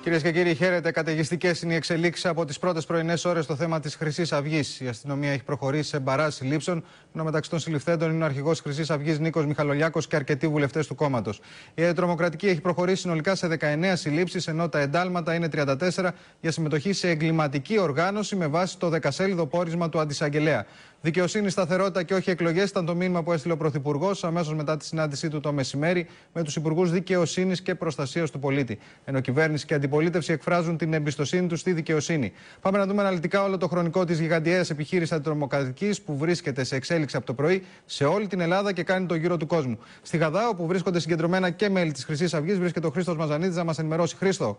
Κυρίες και κύριοι, χαίρετε. Καταιγιστικές είναι οι εξελίξεις από τις πρώτες πρωινές ώρες στο θέμα της Χρυσής Αυγής. Η αστυνομία έχει προχωρήσει σε μπαράζ συλλήψεων, ενώ μεταξύ των συλληφθέντων είναι ο αρχηγός Χρυσής Αυγής Νίκος Μιχαλολιάκος και αρκετοί βουλευτές του κόμματος. Η Τρομοκρατική έχει προχωρήσει συνολικά σε 19 συλλήψεις, ενώ τα εντάλματα είναι 34 για συμμετοχή σε εγκληματική οργάνωση με βάση το 10σέλιδο πόρισμα του Αντισαγγελέα. Δικαιοσύνη, σταθερότητα και όχι εκλογές ήταν το μήνυμα που έστειλε ο Πρωθυπουργός αμέσως μετά τη συνάντησή του το μεσημέρι με τους Υπουργούς Δικαιοσύνης και Προστασίας του Πολίτη. Ενώ κυβέρνηση και αντιπολίτευση εκφράζουν την εμπιστοσύνη τους στη δικαιοσύνη. Πάμε να δούμε αναλυτικά όλο το χρονικό της γιγαντιαίας επιχείρησης αντιτρομοκρατικής που βρίσκεται σε εξέλιξη από το πρωί σε όλη την Ελλάδα και κάνει το γύρο του κόσμου. Στη Γαδά, όπου βρίσκονται συγκεντρωμένα και μέλη της Χρυσής Αυγής, βρίσκεται ο Χρήστος Μαζανίδης να μας ενημερώσει. Χρήστο.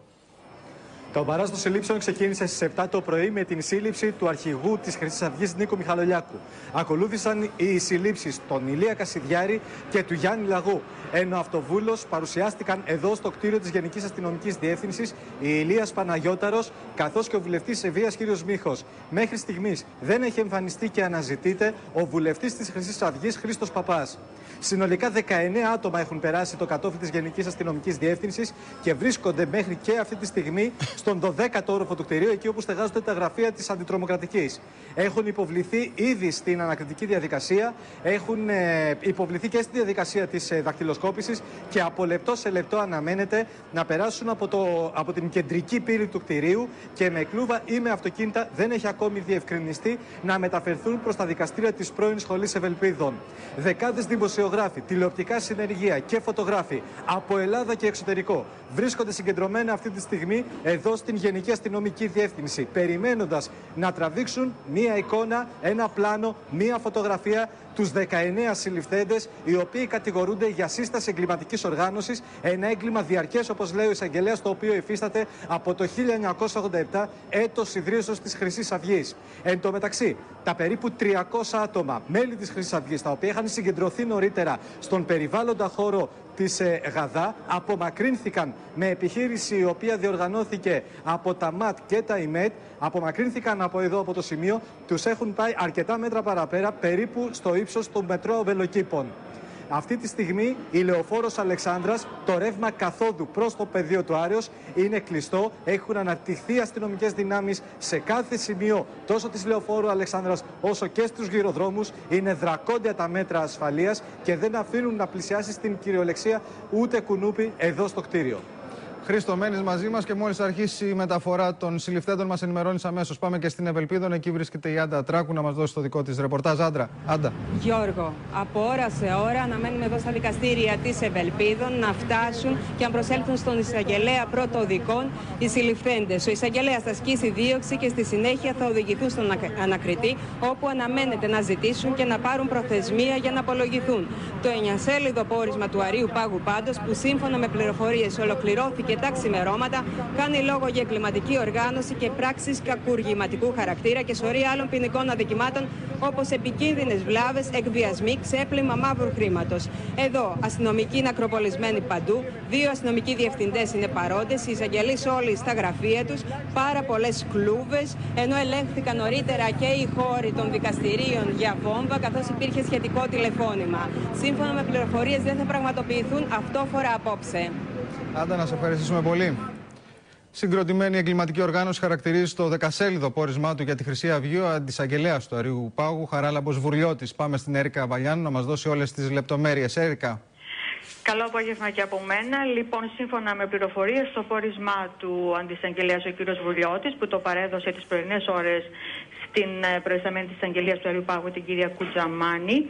Το μπαράζ των συλλήψεων ξεκίνησε στις 7 το πρωί με την σύλληψη του αρχηγού της Χρυσής Αυγής Νίκου Μιχαλολιάκου. Ακολούθησαν οι συλλήψεις των Ηλία Κασιδιάρη και του Γιάννη Λαγού. Ενώ αυτοβούλος παρουσιάστηκαν εδώ στο κτίριο της Γενικής Αστυνομικής Διεύθυνσης η Ηλίας Παναγιώταρος καθώς και ο βουλευτής Ευβοίας κ. Μίχος. Μέχρι στιγμής δεν έχει εμφανιστεί και αναζητείται ο βουλευτής της Χρυσής Αυγής Χρήστος Παπάς. Συνολικά 19 άτομα έχουν περάσει το κατόφλι της Γενικής Αστυνομικής Διεύθυνσης και βρίσκονται μέχρι και αυτή τη στιγμή στον 12ο όροφο του κτηρίου, εκεί όπου στεγάζονται τα γραφεία της Αντιτρομοκρατικής. Έχουν υποβληθεί ήδη στην ανακριτική διαδικασία, έχουν υποβληθεί και στη διαδικασία της δακτυλοσκόπησης και από λεπτό σε λεπτό αναμένεται να περάσουν από την κεντρική πύλη του κτηρίου και με κλούβα ή με αυτοκίνητα, δεν έχει ακόμη διευκρινιστεί, να μεταφερθούν προς τα δικαστήρια της πρώην Σχολής Ευελπίδων. Δεκάδες δημοσιογράφοι, τηλεοπτικά συνεργεία και φωτογράφοι από Ελλάδα και εξωτερικό βρίσκονται συγκεντρωμένα αυτή τη στιγμή εδώ στην Γενική Αστυνομική Διεύθυνση, περιμένοντας να τραβήξουν μία εικόνα, ένα πλάνο, μία φωτογραφία τους 19 συλληφθέντες, οι οποίοι κατηγορούνται για σύσταση εγκληματικής οργάνωσης, ένα έγκλημα διαρκές, όπως λέει ο εισαγγελέας, το οποίο υφίσταται από το 1987, έτος ιδρύσεως της Χρυσής Αυγής. Εν τω μεταξύ, τα περίπου 300 άτομα, μέλη της Χρυσής Αυγής, τα οποία είχαν συγκεντρωθεί νωρίτερα στον περιβάλλοντα χώρο της Γαδά, απομακρύνθηκαν με επιχείρηση η οποία διοργανώθηκε από τα ΜΑΤ και τα ΙΜΕΤ, απομακρύνθηκαν από εδώ, από το σημείο, τους έχουν πάει αρκετά μέτρα παραπέρα, περίπου στο ύψος των μετρώων βελοκήπων. Αυτή τη στιγμή η Λεωφόρος Αλεξάνδρας, το ρεύμα καθόδου προς το πεδίο του Άρεως είναι κλειστό. Έχουν αναπτυχθεί αστυνομικές δυνάμεις σε κάθε σημείο, τόσο της Λεωφόρου Αλεξάνδρας όσο και στους γυροδρόμους. Είναι δρακόντια τα μέτρα ασφαλείας και δεν αφήνουν να πλησιάσει στην κυριολεξία ούτε κουνούπι εδώ στο κτίριο. Χρήστο, μένεις μαζί μας και μόλις αρχίσει η μεταφορά των συλληφθέντων μας ενημερώνεις αμέσως. Πάμε και στην Ευελπίδων, εκεί βρίσκεται η Άντα Τράκου να μας δώσει το δικό της ρεπορτάζ. Άντα. Γιώργο, από ώρα σε ώρα αναμένουμε εδώ στα δικαστήρια της Ευελπίδων να φτάσουν και να προσέλθουν στον εισαγγελέα πρωτοδικών οι συλληφθέντες. Ο εισαγγελέας θα ασκήσει δίωξη και στη συνέχεια θα οδηγηθούν στον ανακριτή, όπου αναμένεται να ζητήσουν και να πάρουν προθεσμία για να απολογηθούν. Το 9σέλιδο πόρισμα του Αρείου Πάγου πάντως, που σύμφωνα με πληροφορίες ολοκληρώθηκε τα ξημερώματα, κάνει λόγο για εγκληματική οργάνωση και πράξεις κακουργηματικού χαρακτήρα και σωρία άλλων ποινικών αδικημάτων, όπως επικίνδυνες βλάβες, εκβιασμοί, ξέπλυμα μαύρου χρήματος. Εδώ αστυνομικοί είναι ακροπολισμένοι παντού, 2 αστυνομικοί διευθυντές είναι παρόντες, οι εισαγγελείς όλοι στα γραφεία τους, πάρα πολλές κλούβες, ενώ ελέγχθηκαν νωρίτερα και οι χώροι των δικαστηρίων για βόμβα, καθώς υπήρχε σχετικό τηλεφώνημα. Σύμφωνα με πληροφορίες δεν θα πραγματοποιηθούν αυτόφορα απόψε. Άντα, να σε ευχαριστήσουμε πολύ. Συγκροτημένη εγκληματική οργάνωση χαρακτηρίζει το 10σέλιδο πόρισμά του για τη Χρυσή Αυγή ο αντισαγγελέας του Αρείου Πάγου, Χαράλαμπος Βουρλιώτης. Πάμε στην Έρικα Βαλιάνου να μας δώσει όλες τις λεπτομέρειες. Έρικα. Καλό απόγευμα και από μένα. Λοιπόν, σύμφωνα με πληροφορίες, στο πόρισμα του αντισαγγελέας ο κ. Βουρλιώτης, που το παρέδωσε τις πρωινές ώρες στην προϊσταμένη της αγγελίας του Αρείου Πάγου, την κυρία Κουτζαμάνη,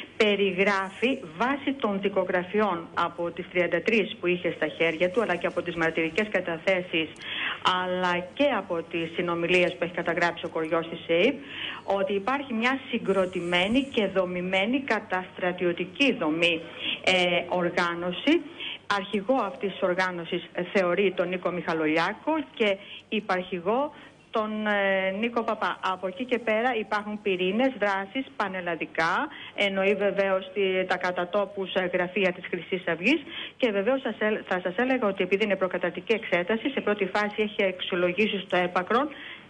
περιγράφει βάσει των δικογραφιών από τις 33 που είχε στα χέρια του, αλλά και από τις μαρτυρικές καταθέσεις, αλλά και από τις συνομιλίες που έχει καταγράψει ο κοριός της ΕΕΠ, ότι υπάρχει μια συγκροτημένη και δομημένη καταστρατιωτική δομή οργάνωση. Αρχηγό αυτής της οργάνωσης θεωρεί τον Νίκο Μιχαλολιάκο και υπαρχηγό τον Νίκο Παπά. Από εκεί και πέρα υπάρχουν πυρήνες δράσης πανελλαδικά, εννοεί βεβαίως τα κατατόπους γραφεία της Χρυσής Αυγής και βεβαίως θα σας έλεγα ότι επειδή είναι προκαταρτική εξέταση, σε πρώτη φάση έχει αξιολογήσει στο έπακρον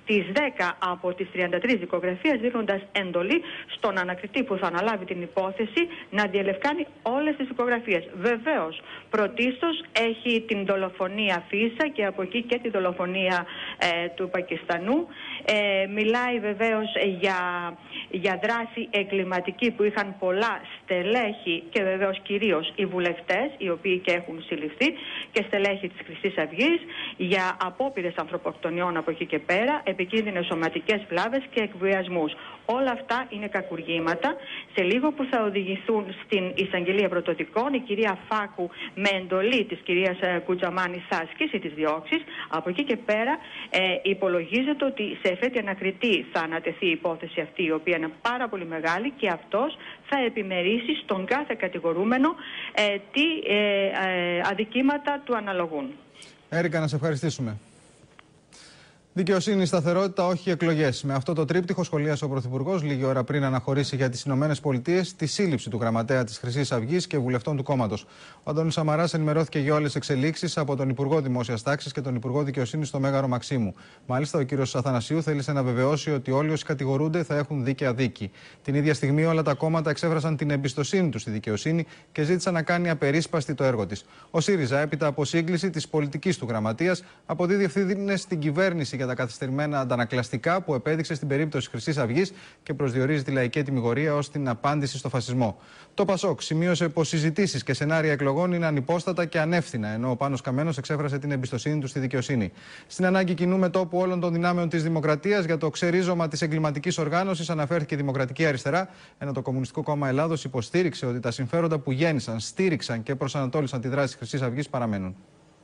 τις 10 από τις 33 δικογραφίες, δίνοντας εντολή στον ανακριτή που θα αναλάβει την υπόθεση να διελευκάνει όλες τις δικογραφίες. Βεβαίως, πρωτίστως έχει την δολοφονία Φίσα και από εκεί και τη δολοφονία του Πακιστανού. Μιλάει βεβαίως για δράση εγκληματική που είχαν πολλά στελέχη και βεβαίως κυρίως οι βουλευτές, οι οποίοι και έχουν συλληφθεί, και στελέχη της Χρυσής Αυγής, για απόπειρες ανθρωποκτονιών από εκεί και πέρα, επικίνδυνες σωματικές βλάβες και εκβιασμούς. Όλα αυτά είναι κακουργήματα. Σε λίγο που θα οδηγηθούν στην εισαγγελία πρωτοδικών, η κυρία Φάκου με εντολή της κυρίας Κουτζαμάνη θα ασκήσει τις διώξεις. Από εκεί και πέρα υπολογίζεται ότι σε εφέτη ανακριτή θα ανατεθεί η υπόθεση αυτή, η οποία είναι πάρα πολύ μεγάλη, και αυτός θα επιμερίσει στον κάθε κατηγορούμενο τι αδικήματα του αναλογούν. Έρικα, να σε ευχαριστήσουμε. Δικαιοσύνη, σταθερότητα, όχι εκλογές. Με αυτό το τρίπτυχο σχολίασε ο Πρωθυπουργός λίγη ώρα πριν αναχωρήσει για τις ΗΠΑ τη σύλληψη του γραμματέα της Χρυσής Αυγής και βουλευτών του κόμματος. Ο Αντώνης Σαμαράς ενημερώθηκε για όλες τις εξελίξεις από τον Υπουργό Δημόσιας Τάξης και τον Υπουργό Δικαιοσύνης στο Μέγαρο Μαξίμου. Μάλιστα, ο κ. Αθανασίου θέλησε να βεβαιώσει ότι όλοι όσοι κατηγορούνται θα έχουν δίκαια δίκη. Την ίδια στιγμή, όλα τα κόμματα εξέφρασαν την εμπιστοσύνη τους στη δικαιοσύνη και ζήτησαν να κάνει απερίσπαστη το έργο της. Ο ΣΥΡΙΖΑ, έπειτα από σύγκληση της πολιτικής του γραμματείας, αποδίδει ευθύνες στην κυβέρνηση για τα καθυστερημένα αντανακλαστικά που επέδειξε στην περίπτωση Χρυσής Αυγής και προσδιορίζει τη λαϊκή τιμιγορία ως την απάντηση στο φασισμό. Το ΠΑΣΟΚ σημείωσε πως συζητήσεις και σενάρια εκλογών είναι ανυπόστατα και ανεύθυνα, ενώ ο Πάνος Καμένος εξέφρασε την εμπιστοσύνη του στη δικαιοσύνη. Στην ανάγκη κοινού μετώπου όλων των δυνάμεων της δημοκρατίας για το ξερίζωμα της εγκληματικής οργάνωσης αναφέρθηκε η Δημοκρατική Αριστερά, ενώ το Κομμουνιστικό Κόμμα Ελλάδος υποστήριξε ότι τα συμφέροντα που γέννησαν, στήριξαν και προσανατόλισαν τη δράση της Χρυσής Αυγής παραμένουν.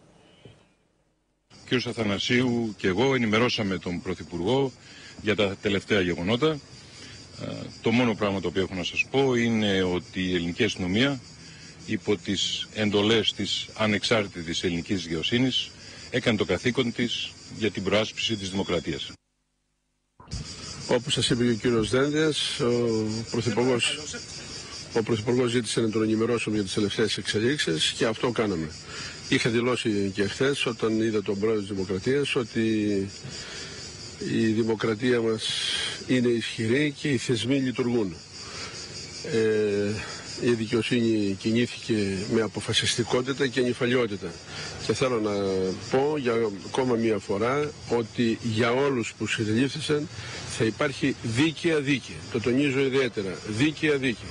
Ο κ. Αθανασίου και εγώ ενημερώσαμε τον Πρωθυπουργό για τα τελευταία γεγονότα. Το μόνο πράγμα το οποίο έχω να σας πω είναι ότι η ελληνική αστυνομία, υπό τις εντολές της ανεξάρτητης ελληνικής δικαιοσύνης, έκανε το καθήκον της για την προάσπιση της δημοκρατίας. Όπως σας είπε και ο κύριος Δένδιας, ο Πρωθυπουργός ζήτησε να τον ενημερώσουμε για τις τελευταίες εξελίξεις και αυτό κάναμε. Είχα δηλώσει και χθες, όταν είδα τον πρόεδρο της Δημοκρατίας, ότι η δημοκρατία μας είναι ισχυρή και οι θεσμοί λειτουργούν. Η δικαιοσύνη κινήθηκε με αποφασιστικότητα και νηφαλιότητα. Και θέλω να πω για ακόμα μία φορά ότι για όλους που συλλήφθησαν θα υπάρχει δίκαια δίκη. Το τονίζω ιδιαίτερα. Δίκαια δίκη.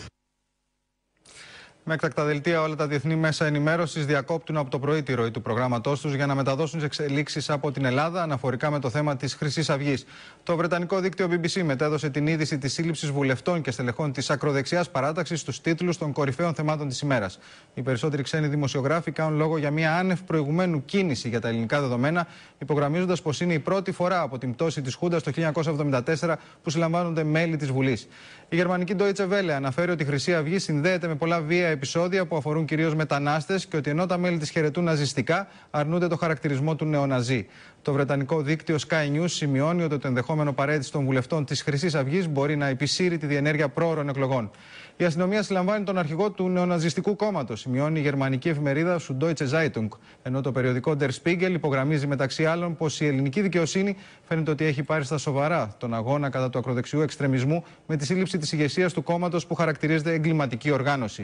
Με έκτακτα δελτία, όλα τα διεθνή μέσα ενημέρωσης διακόπτουν από το πρωί τη ροή του προγράμματός τους για να μεταδώσουν τις εξελίξεις από την Ελλάδα αναφορικά με το θέμα της Χρυσής Αυγής. Το βρετανικό δίκτυο BBC μετέδωσε την είδηση της σύλληψης βουλευτών και στελεχών της ακροδεξιάς παράταξης στους τίτλους των κορυφαίων θεμάτων της ημέρας. Οι περισσότεροι ξένοι δημοσιογράφοι κάνουν λόγο για μια άνευ προηγουμένου κίνηση για τα ελληνικά δεδομένα, υπογραμμίζοντας πως είναι η πρώτη φορά από την πτώση της Χούντας το 1974 που συλλαμβάνονται μέλη της Βουλής. Η γερμανική Deutsche Welle αναφέρει ότι η Χρυσή Αυγή συνδέεται με πολλά βία επεισόδια που αφορούν κυρίως μετανάστες και ότι ενώ τα μέλη της χαιρετούν ναζιστικά, αρνούνται το χαρακτηρισμό του νεοναζί. Το βρετανικό δίκτυο Sky News σημειώνει ότι το ενδεχόμενο παραίτηση των βουλευτών της Χρυσής Αυγής μπορεί να επισύρει τη διενέργεια πρόωρων εκλογών. Η αστυνομία συλλαμβάνει τον αρχηγό του νεοναζιστικού κόμματος, σημειώνει η γερμανική εφημερίδα Süddeutsche Zeitung. Ενώ το περιοδικό Der Spiegel υπογραμμίζει μεταξύ άλλων πως η ελληνική δικαιοσύνη φαίνεται ότι έχει πάρει στα σοβαρά τον αγώνα κατά του ακροδεξιού εξτρεμισμού με τη σύλληψη της ηγεσίας του κόμματος που χαρακτηρίζεται εγκληματική οργάνωση.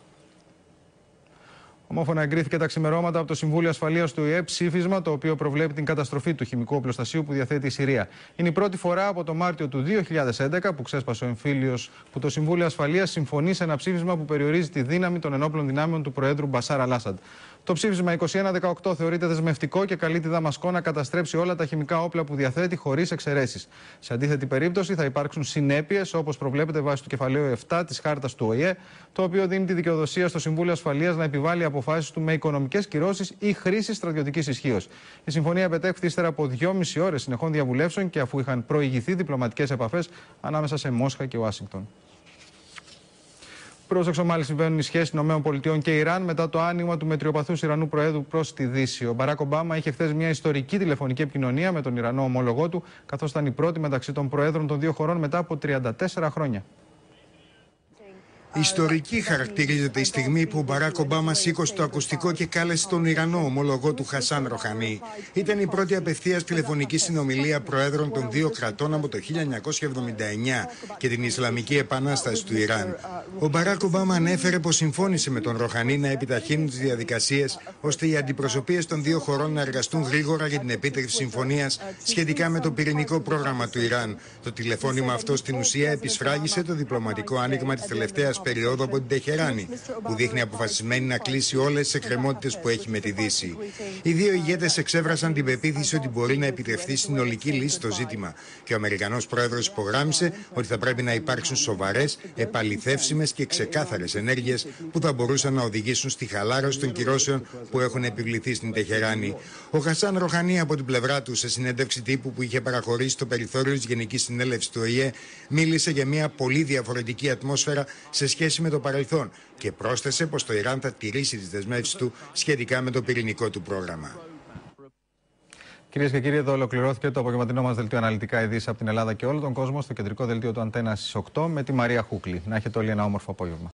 Ομόφωνα εγκρίθηκε τα ξημερώματα από το Συμβούλιο Ασφαλείας του ΟΗΕ ψήφισμα το οποίο προβλέπει την καταστροφή του χημικού οπλοστασίου που διαθέτει η Συρία. Είναι η πρώτη φορά από το Μάρτιο του 2011 που ξέσπασε ο εμφύλιος που το Συμβούλιο Ασφαλείας συμφωνεί σε ένα ψήφισμα που περιορίζει τη δύναμη των ενόπλων δυνάμεων του Προέδρου Μπασάρ Αλ-Άσαντ. Το ψήφισμα 2118 θεωρείται δεσμευτικό και καλεί τη Δαμασκό να καταστρέψει όλα τα χημικά όπλα που διαθέτει χωρίς εξαιρέσεις. Σε αντίθετη περίπτωση θα υπάρξουν συνέπειες όπως προβλέπεται βάσει του κεφαλαίου 7 της Χάρτας του ΟΗΕ, το οποίο δίνει τη δικαιοδοσία στο Συμβούλιο Ασφαλείας να επιβάλλει αποφάσεις του με οικονομικές κυρώσεις ή χρήση στρατιωτικής ισχύως. Η συμφωνία επετέχθη ύστερα από 2,5 ώρες συνεχών διαβουλεύσεων και αφού είχαν προηγηθεί διπλωματικές επαφές ανάμεσα σε Μόσχα και Ουάσιγκτον. Πρόσεξο, μάλιστα, συμβαίνουν οι σχέσεις ΗΠΑ και Ιράν μετά το άνοιγμα του μετριοπαθούς Ιρανού Προέδρου προς τη Δύση. Ο Μπαράκ Ομπάμα είχε χθες μια ιστορική τηλεφωνική επικοινωνία με τον Ιρανό ομόλογό του, καθώς ήταν η πρώτη μεταξύ των Προέδρων των δύο χωρών μετά από 34 χρόνια. Ιστορική χαρακτηρίζεται η στιγμή που ο Μπαράκ Ομπάμα σήκωσε το ακουστικό και κάλεσε τον Ιρανό ομολογό του Χασάν Ροχανί. Ήταν η πρώτη απευθείας τηλεφωνική συνομιλία προέδρων των δύο κρατών από το 1979 και την Ισλαμική Επανάσταση του Ιράν. Ο Μπαράκ Ομπάμα ανέφερε πως συμφώνησε με τον Ροχανί να επιταχύνουν τις διαδικασίες ώστε οι αντιπροσωπείες των δύο χωρών να εργαστούν γρήγορα για την επίτευξη συμφωνίας σχετικά με το πυρηνικό πρόγραμμα του Ιράν. Το τηλεφώνημα αυτό στην ουσία επισφράγισε το διπλωματικό άνοιγμα της τελευταίας περίοδου από την Τεχεράνη, που δείχνει αποφασισμένη να κλείσει όλες τις εκκρεμότητες που έχει με τη Δύση. Οι δύο ηγέτες εξέφρασαν την πεποίθηση ότι μπορεί να επιτευχθεί συνολική λύση στο ζήτημα και ο Αμερικανός πρόεδρος υπογράμμισε ότι θα πρέπει να υπάρξουν σοβαρές, επαληθεύσιμες και ξεκάθαρες ενέργειες που θα μπορούσαν να οδηγήσουν στη χαλάρωση των κυρώσεων που έχουν επιβληθεί στην Τεχεράνη. Ο Χασάν Ροχανί, από την πλευρά του, σε συνέντευξη τύπου που είχε παραχωρήσει στο περιθώριο της Γενικής Συνέλευσης του ΟΗΕ, μίλησε για μια πολύ διαφορετική ατμόσφαιρα σε σχέση με το παρελθόν και πρόσθεσε πως το Ιράν θα τηρήσει τις δεσμεύσεις του σχετικά με το πυρηνικό του πρόγραμμα. Κυρίες και κύριοι, εδώ ολοκληρώθηκε το απογευματινό μας δελτίο αναλυτικά ειδήσεις από την Ελλάδα και όλο τον κόσμο στο κεντρικό δελτίο του Αντένα στις 8 με τη Μαρία Χούκλη. Να έχετε όλοι ένα όμορφο απόγευμα.